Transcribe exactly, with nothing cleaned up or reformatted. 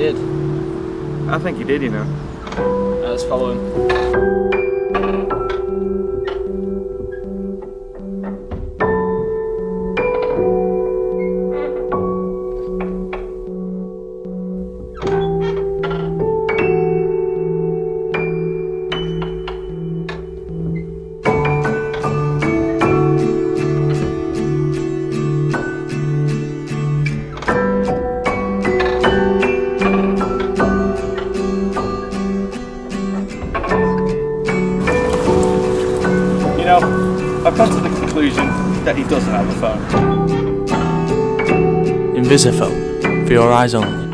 did. I think he did, you know. Right, let's follow him. You know, I've come to the conclusion that he doesn't have a phone. Invisa phone, for your eyes only.